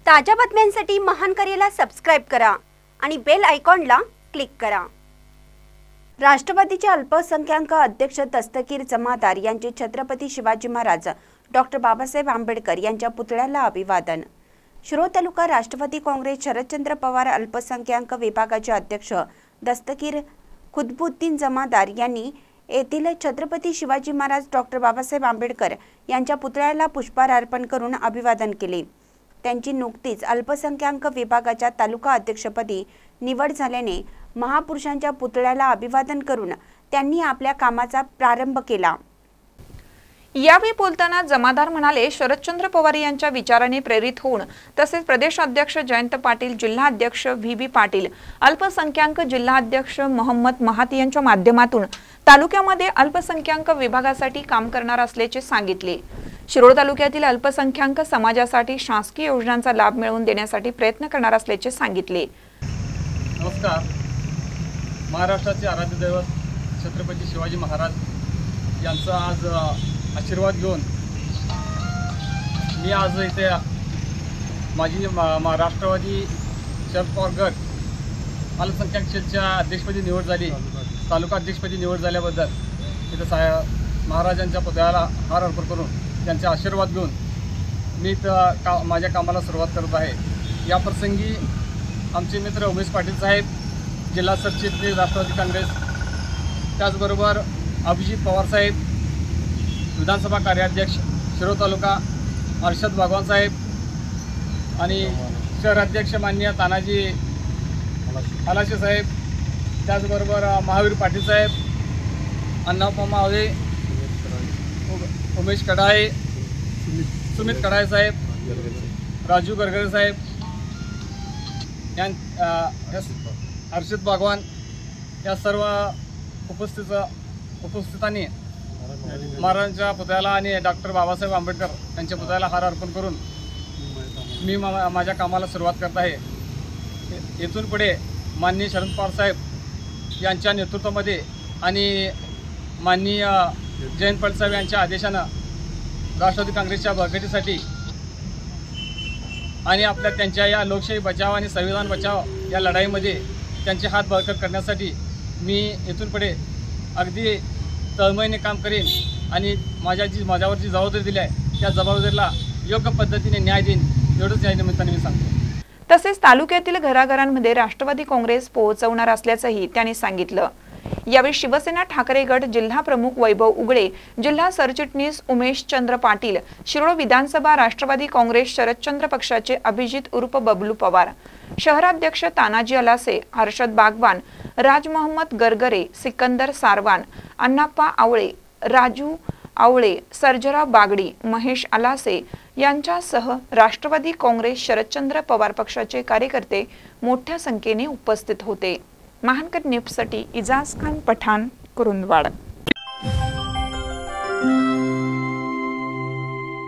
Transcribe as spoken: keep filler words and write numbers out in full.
ताज्या बातम्यांसाठी महान करेला सबस्क्राइब करा आणि बेल आयकॉनला क्लिक करा। राष्ट्रवादीचे अल्पसंख्याक अध्यक्ष दस्तगीर जमादार यांचे छत्रपती शिवाजी महाराज डॉक्टर बाबासाहेब आंबेडकर यांच्या पुतळ्याला अभिवादन। शिरोळ तालुका राष्ट्रवादी काँग्रेस शरदचंद्र पवार अल्पसंख्याक विभागाचे अध्यक्ष दस्तगीर खुतबुद्दीन जमादार यांनी येथील छत्रपती शिवाजी महाराज डॉक्टर बाबासाहेब आंबेडकर यांच्या पुतळ्याला पुष्पहार अर्पण करून अभिवादन केले। त्यांची नुकतीच अल्पसंख्याक विभागाच्या तालुका अध्यक्षपदी निवड झाल्याने महापुरुषांच्या पुतळ्याला अभिवादन करून त्यांनी आपल्या कामाचा प्रारंभ केला। यावेळी बोलताना जमादार म्हणाले, शरदचंद्र पवार यांच्या विचाराने प्रेरित होऊन तसेच प्रदेश अध्यक्ष जयंत पाटील, जिल्हा अध्यक्ष व्ही बी पाटील, अल्पसंख्याक जिल्हा अध्यक्ष मोहम्मद महाती यांच्या माध्यमातून तालुक्यामध्ये अल्पसंख्याक विभागासाठी काम करणार असल्याचे सांगितले। शिरोळ तालुक्यातील अल्पसंख्याक समाजासाठी शासकीय योजनांचा लाभ मिळवून देण्यासाठी प्रयत्न करणार असल्याचे सांगितले। नमस्कार। महाराष्ट्राचे आराध्य दैवत छत्रपती शिवाजी महाराज यांचा आज आशीर्वाद घेऊन मी आज इथे माझी राष्ट्रवादी शरद पवार गट अल्पसंख्याक सेलच्या अध्यक्षपदी निवड झाली, तालुका अध्यक्षपदी निवड झाल्याबद्दल इथं सा महाराजांच्या पुतळ्याला हार अर्पण करून त्यांचे आशीर्वाद घेऊन मी तर का माझ्या कामाला सुरुवात करत आहे। या प्रसंगी आमचे मित्र उमेश पाटील साहेब, जिल्हा सरचिटणीस राष्ट्रवादी काँग्रेस, त्याचबरोबर अभिजित पवार साहेब, विधानसभा कार्याध्यक्ष शिरोळ तालुका अर्षद भगवान साहेब आणि शहराध्यक्ष माननीय तानाजी आलाशे साहेब, त्याचबरोबर महावीर पाटील साहेब, अण्णाप्पा मावळे, उमेश कडाळे, सुमित कडाळे साहेब, राजू गरगरे साहेब, हर्षद भगवान या सर्व उपस्थित उपस्थितांनी महाराजांच्या पुतळ्याला आणि डॉक्टर बाबासाहेब आंबेडकर यांच्या पुतळ्याला हार अर्पण करून मी मा माझ्या कामाला सुरुवात करत आहे। येथून पुढे माननीय शरद पवार साहेब यांच्या नेतृत्वामध्ये आणि माननीय जयंत पाटील साहेब यांच्या आदेशानं राष्ट्रवादी काँग्रेसच्या बळकटीसाठी आणि आपल्या त्यांच्या या लोकशाही बचाव आणि संविधान बचाव या लढाईमध्ये त्यांचे हात बळकट करण्यासाठी मी येथून पुढे अगदी तळमळीने काम करेन आणि माझ्या जी माझ्यावर जी जबाबदारी दिली आहे त्या जबाबदारीला योग्य पद्धतीने न्याय देईन, एवढंच या निमित्ताने मी सांगतो। तसेच तालुक्यातील घराघरांमध्ये राष्ट्रवादी काँग्रेस पोहोचवणार असल्याचंही त्यांनी सांगितलं। यावेळी शिवसेना ठाकरे गट जिल्हा प्रमुख वैभव उगळे, जिल्हा सरचिटणीस उमेश चंद्र पाटील, शिरोळ विधानसभा राष्ट्रवादी काँग्रेस शरदचंद्र पक्षाचे अभिजित उर्फ बबलू पवार, शहराध्यक्ष तानाजी अलासे, हर्षद बागवान, राज मोहम्मद गरगरे, सिकंदर सारवान, अण्णाप्पा आवळे, राजू आवळे, सर्जराव बागडी, महेश अलासे यांच्यासह राष्ट्रवादी काँग्रेस शरदचंद्र पवार पक्षाचे कार्यकर्ते मोठ्या संख्येने उपस्थित होते। महानकर न्यूजसाठी इजाज खान पठाण, कुरुंदवाड।